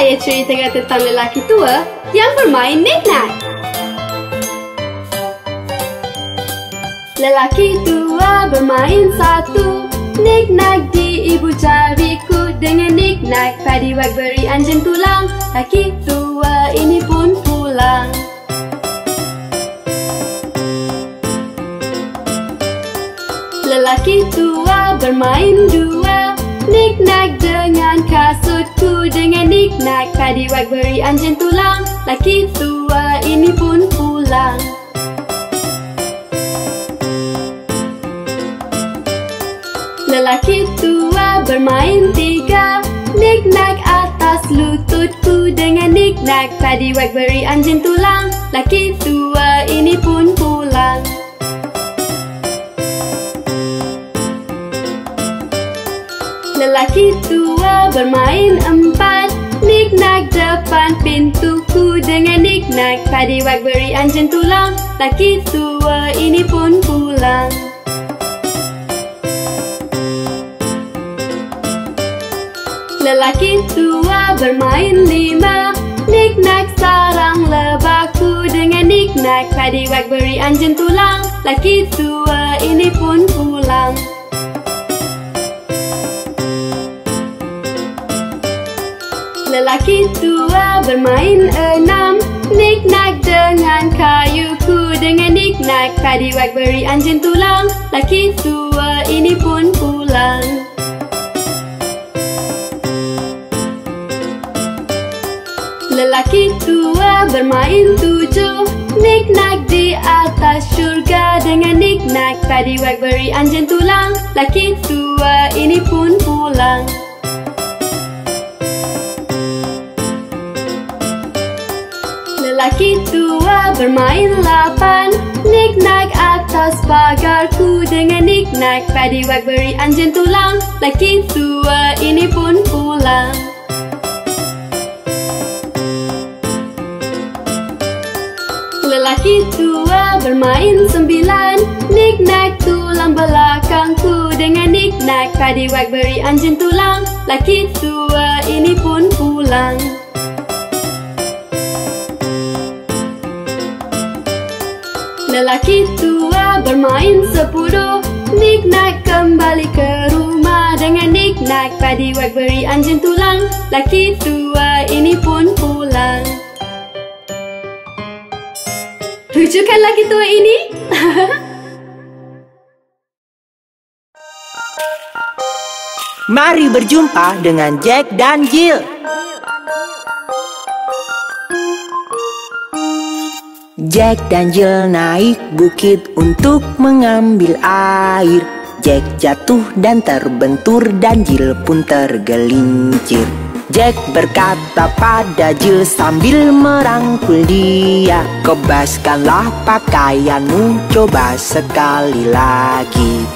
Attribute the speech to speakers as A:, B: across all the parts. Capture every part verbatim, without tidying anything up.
A: saya ceritakan tentang lelaki tua yang bermain niknak. Lelaki tua bermain satu niknak di ibu jariku. Dengan niknak padi wak beri anjing tulang. Lelaki tua ini pun pulang. Lelaki tua bermain dua niknak dengan kasutku. Dengan niknak padi wak beri anjing tulang. Lelaki tua ini pun pulang. Lelaki tua bermain tiga niknak atas lututku. Dengan niknak padi wak beri anjing tulang. Lelaki tua ini pun pulang. Lelaki tua bermain empat niknak depan pintuku. Dengan niknak padi wak beri anjing tulang. Lelaki tua ini pun pulang. Lelaki tua bermain lima niknak sarang lebahku. Dengan niknak padi wak beri anjing tulang. Lelaki tua ini pun pulang. Lelaki tua bermain enam niknak dengan kayuku. Dengan niknak padi wak beri anjing tulang. Lelaki tua ini pun pulang. Lelaki tua bermain tujuh niknak di atas syurga. Dengan niknak padi wak beri anjing tulang. Lelaki tua ini pun pulang. Lelaki tua bermain lapan niknak atas pagarku. Dengan niknak padi wak beri anjing tulang. Lelaki tua ini pun pulang. Lelaki tua bermain sembilan niknak tulang belakangku. Dengan niknak padi wak beri anjing tulang. Lelaki tua ini pun pulang. Lelaki tua bermain sepuluh niknak kembali ke rumah. Dengan niknak padi wak beri anjing tulang. Lelaki tua ini pun pulang. Lucu kan lelaki tua ini?
B: Mari berjumpa dengan Jack dan Jill. Jack dan Jill naik bukit untuk mengambil air. Jack jatuh dan terbentur dan Jill pun tergelincir. Jack berkata pada Jill sambil merangkul dia, "Kebaskanlah pakaianmu, coba sekali lagi."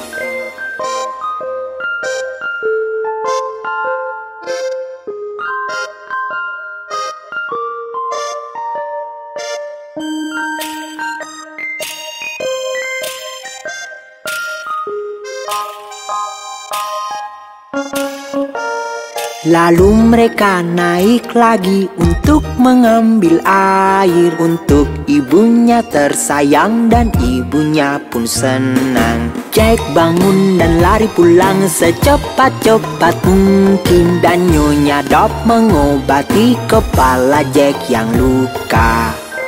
B: Lalu mereka naik lagi untuk mengambil air untuk ibunya tersayang dan ibunya pun senang. Jack bangun dan lari pulang secepat-cepat mungkin, dan Nyonya Dot mengobati kepala Jack yang luka.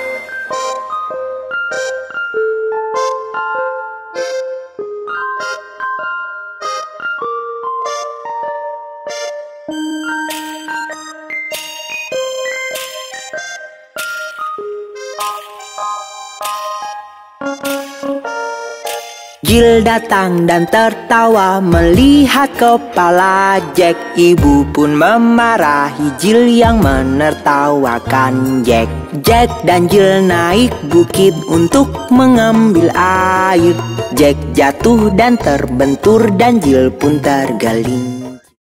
B: Jill datang dan tertawa melihat kepala Jack. Ibu pun memarahi Jill yang menertawakan Jack. Jack dan Jill naik bukit untuk mengambil air. Jack jatuh dan terbentur dan Jill pun tergelincir.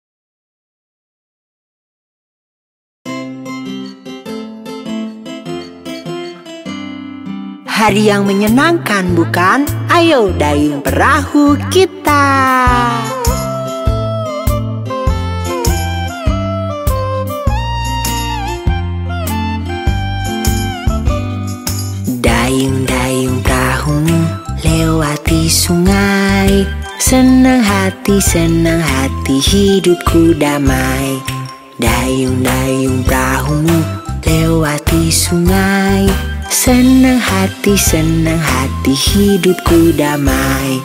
B: Hari yang menyenangkan, bukan? Ayo dayung perahu kita. hati, senang hati, hidupku damai. Dayung-dayung perahumu lewati sungai. Senang hati, senang hati, hidupku damai.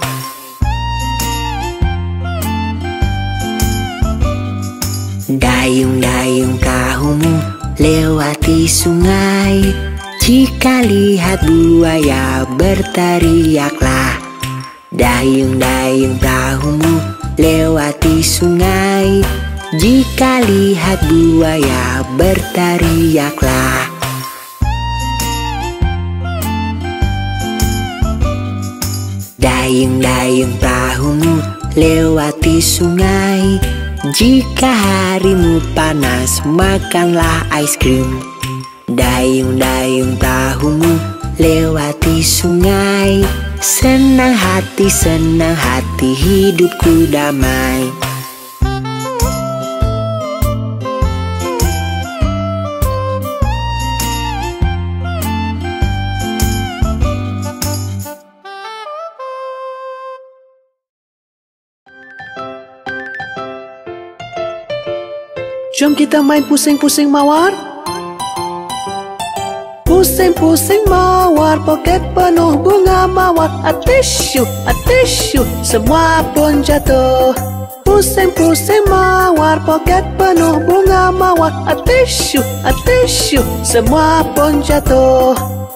B: Dayung-dayung perahumu lewati sungai. Jika lihat buaya berteriaklah. Dayung-dayung perahumu lewati sungai. Jika lihat buaya berteriaklah. Dayung-dayung perahumu lewati sungai. Jika harimu panas, makanlah es krim. Dayung-dayung perahumu lewati sungai. Senang hati, senang hati, hidupku damai.
C: Jom kita main pusing-pusing mawar. Pusing-pusing mawar, poket penuh bunga mawar. Atisyu, atisyu, semua pun jatuh. Pusing-pusing mawar, poket penuh bunga mawar. Atisyu, atisyu, semua pun jatuh.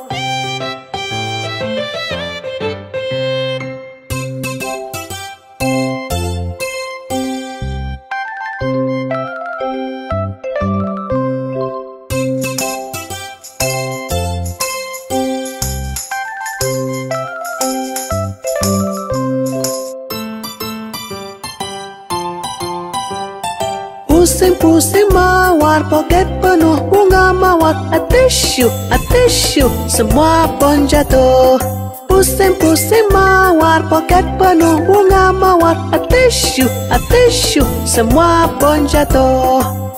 C: Pusing-pusing mawar, poket penuh bunga mawar. Atisyu, atisyu, semua pun jatuh. Pusing-pusing mawar, poket penuh bunga mawar. Atisyu, atisyu, semua pun jatuh.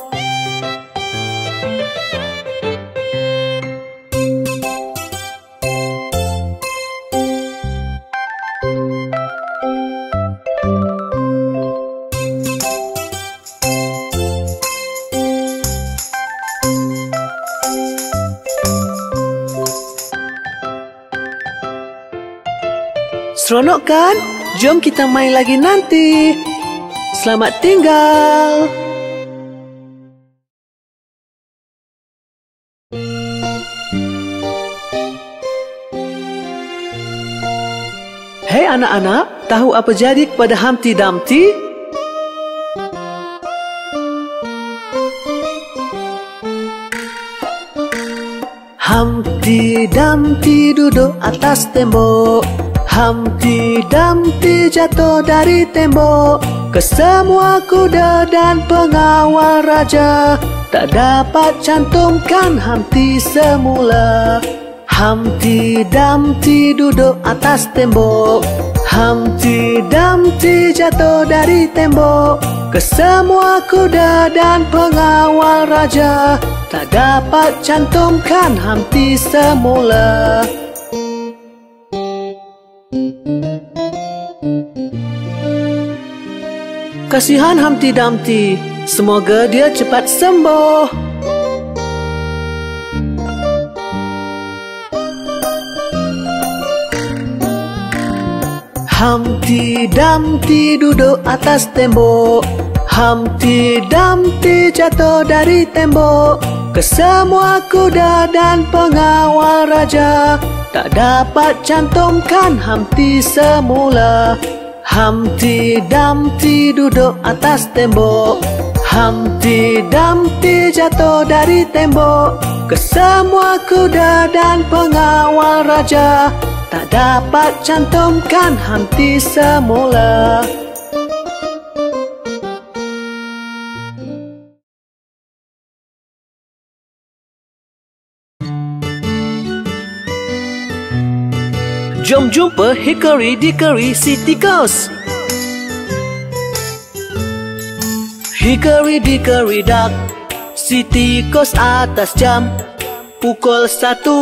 C: Seronok kan? Jom kita main lagi nanti. Selamat tinggal. Hei anak-anak, tahu apa jadi kepada Humpty Dumpty? Humpty Dumpty duduk atas tembok. Humpty Dumpty jatuh dari tembok. Kesemua kuda dan pengawal raja tak dapat cantumkan Humpty semula. Humpty Dumpty duduk atas tembok. Humpty Dumpty jatuh dari tembok. Kesemua kuda dan pengawal raja tak dapat cantumkan Humpty semula. Kasihan Humpty Dumpty, semoga dia cepat sembuh. Humpty Dumpty duduk atas tembok. Humpty Dumpty jatuh dari tembok. Kesemua kuda dan pengawal raja tak dapat cantumkan Humpty semula. Humpty Dumpty duduk atas tembok. Humpty Dumpty jatuh dari tembok. Kesemua kuda dan pengawal raja tak dapat cantumkan Humpty semula. Jom jumpa Hickory Dickory si tikus. Hickory Dickory Dock, si tikus atas jam. Pukul satu,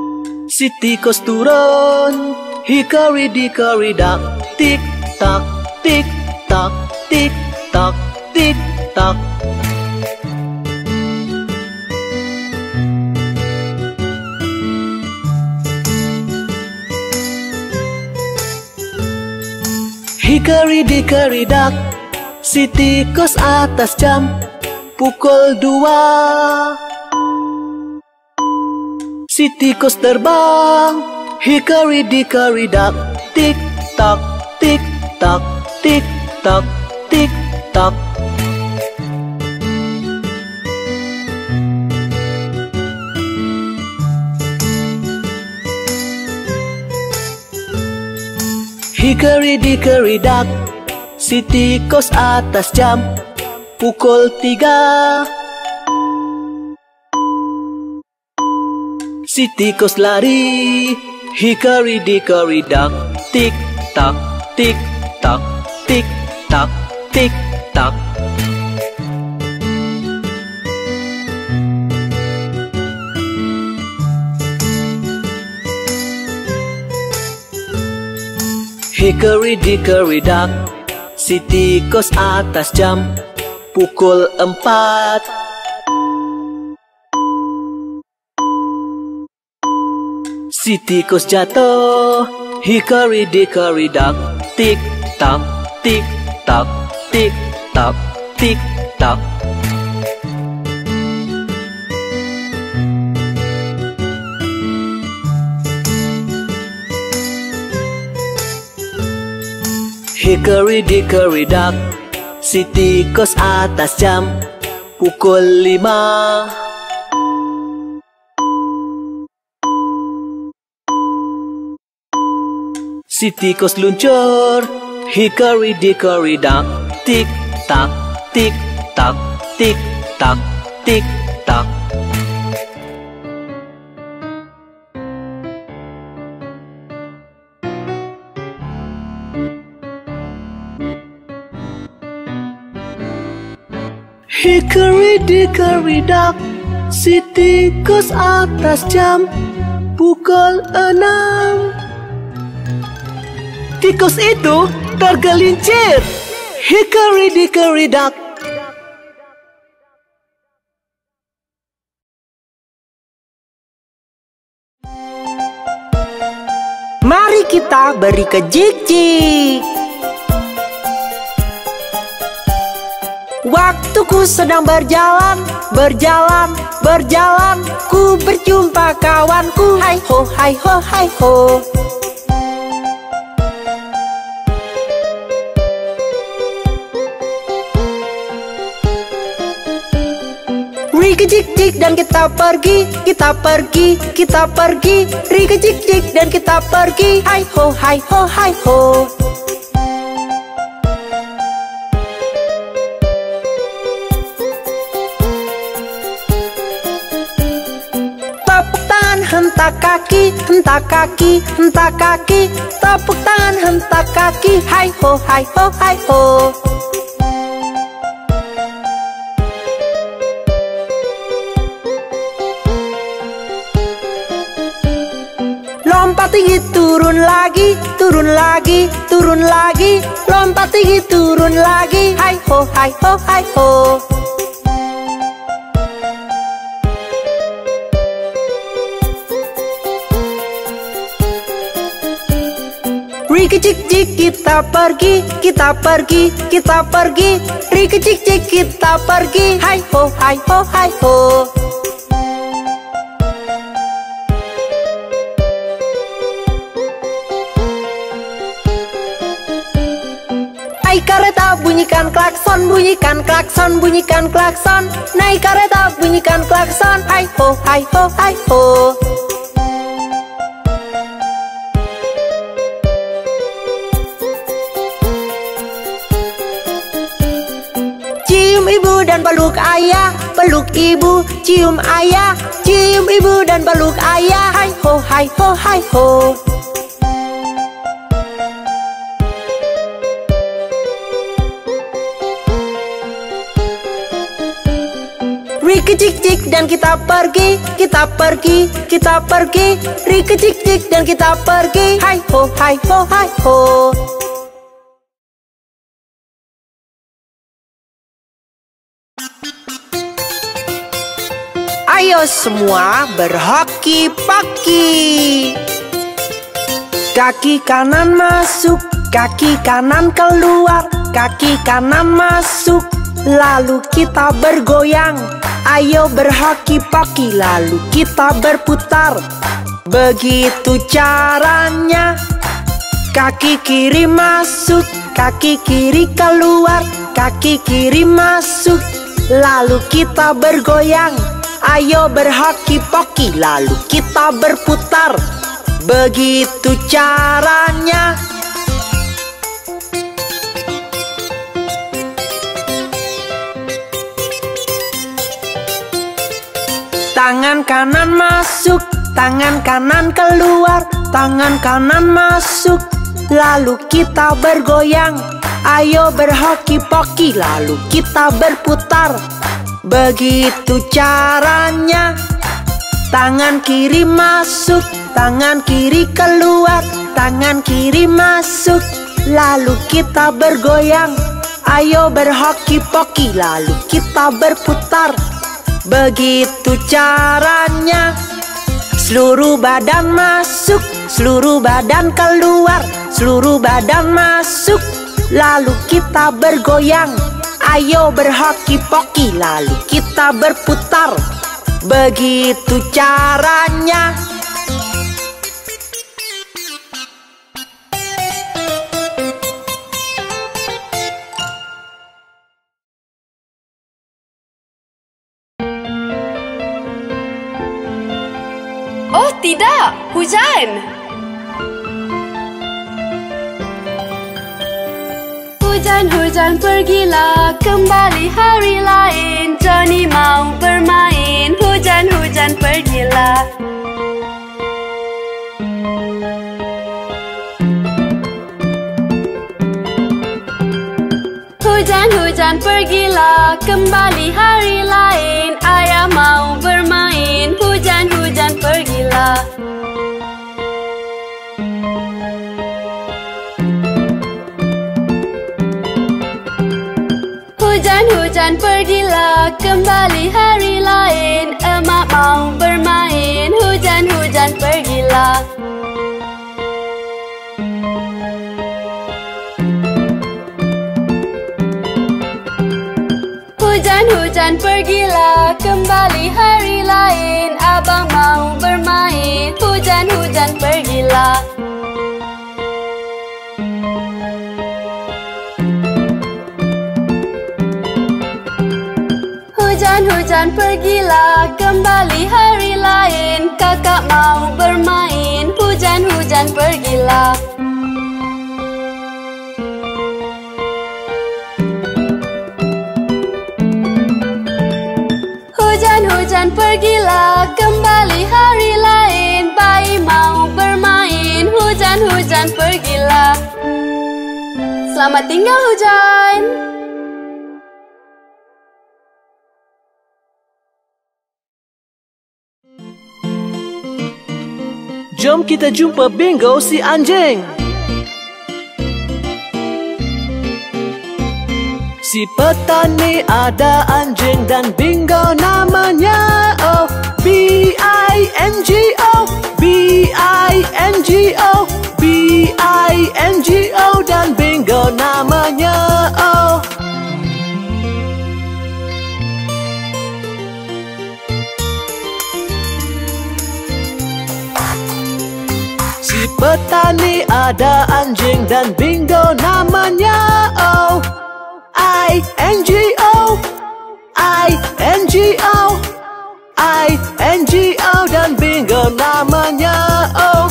C: si tikus turun. Hickory Dickory Dock, tik tak tik tak, tik tak, tik tak. Hikari-dikari-dak, si tikus atas jam pukul dua. Si tikus terbang, hikari-dikari-dak, tik tak, tik tak, tik tak, tik tak. Hikari-dikari-dak, si tikus atas jam pukul tiga. Si tikus lari, hikari-dikari-dak, tik tak, tik tak, tik tak, tik tak. Hikari-dikari-dak, si tikus atas jam pukul empat. Si tikus jatuh, hikari-dikari-dak, tik tak, tik tak, tik tak, tik tak. Hikari-dikari-dak, si tikus atas jam pukul lima. Si tikus luncur, hikari-dikari-dak, tik tak, tik tak, tik tak, tik tak. Hikari-dikari-dak, si tikus atas jam pukul enam. Tikus itu tergelincir, hikari-dikari-dak.
B: Mari kita beri ke Jik-Jik. Waktuku sedang berjalan, berjalan, berjalan. Ku berjumpa kawanku, hai ho, hai ho, hai ho. Rika Jik-Jik dan kita pergi, kita pergi, kita pergi. Rika Jik-Jik dan kita pergi, hai ho, hai ho, hai ho. Tepuk tangan hentak kaki, hentak kaki, hentak kaki. Tepuk tangan hentak kaki, hai ho, hai ho, hai ho. Lompat tinggi turun lagi, turun lagi, turun lagi. Lompat tinggi turun lagi, hai ho, hai ho, hai ho. Rika Jik-Jik kita pergi, kita pergi, kita pergi. Rika Jik-Jik kita pergi, hai ho, hai ho, hai ho. Naik kereta bunyikan klakson, bunyikan klakson, bunyikan klakson. Naik kereta bunyikan klakson, hai ho, hai ho, hai ho. Cium ibu dan peluk ayah, peluk ibu, cium ayah. Cium ibu dan peluk ayah, hai ho, hai ho, hai ho. Rika Jik-Jik dan kita pergi, kita pergi, kita pergi. Rika Jik-Jik dan kita pergi, hai ho, hai ho, hai ho. Ayo semua berhoki-poki. Kaki kanan masuk, kaki kanan keluar, kaki kanan masuk, lalu kita bergoyang. Ayo berhoki-poki, lalu kita berputar. Begitu caranya. Kaki kiri masuk, kaki kiri keluar, kaki kiri masuk, lalu kita bergoyang. Ayo berhoki-poki, lalu kita berputar. Begitu caranya. Tangan kanan masuk, tangan kanan keluar, tangan kanan masuk, lalu kita bergoyang. Ayo berhoki-poki, lalu kita berputar. Begitu caranya. Tangan kiri masuk, tangan kiri keluar, tangan kiri masuk, lalu kita bergoyang. Ayo berhoki-poki, lalu kita berputar. Begitu caranya. Seluruh badan masuk, seluruh badan keluar, seluruh badan masuk, lalu kita bergoyang. Ayo berhoki-poki, lalu kita berputar. Begitu caranya.
A: Oh tidak, hujan! Hujan-hujan pergilah, kembali hari lain. Johnny mau bermain, hujan-hujan pergilah. Hujan-hujan pergilah, kembali hari lain. Ayah mau bermain, hujan-hujan pergilah. Hujan-hujan pergilah, kembali hari lain. Emak mau bermain, hujan-hujan pergilah. Hujan-hujan pergilah, kembali hari lain. Abang mau bermain, hujan-hujan pergilah. Hujan-hujan pergilah, kembali hari lain. Kakak mau bermain, hujan-hujan pergilah. Hujan-hujan pergilah, kembali hari lain. Bayi mau bermain, hujan-hujan pergilah. Selamat tinggal hujan.
C: Jom kita jumpa Bingo si anjing. Si petani ada anjing dan Bingo namanya. Oh, B I N G O, B I N G O, B I N G O dan Bingo namanya. Oh. Si petani ada anjing dan Bingo namanya. Oh, I N G O, I N G O, I N G O dan Bingo namanya. Oh.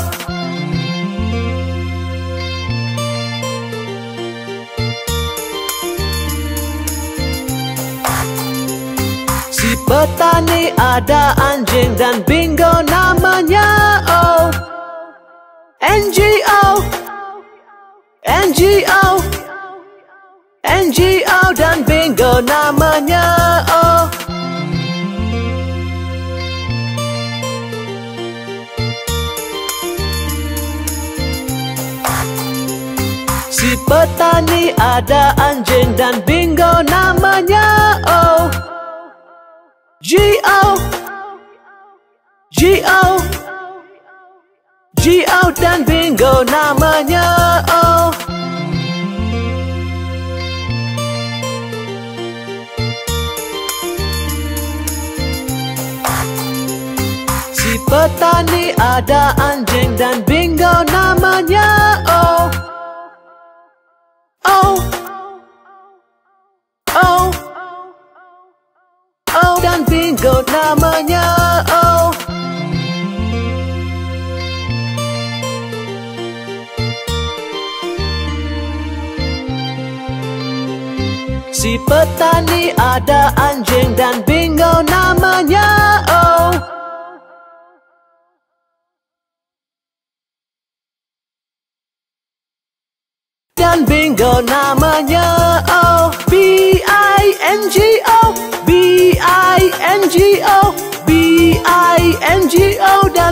C: Si petani ada anjing dan Bingo namanya. Oh, N G O, N G O, N G O dan Bingo namanya. Oh. Si petani ada anjing dan Bingo namanya. Oh, G O, G-O G-O dan bingo namanya. Oh, si petani ada anjing dan bingo namanya. Oh, oh, oh, oh dan bingo namanya. Oh, si petani ada anjing dan bingo namanya. Oh, dan bingo namanya. Oh, B I N G O B I N G O B I N G O dan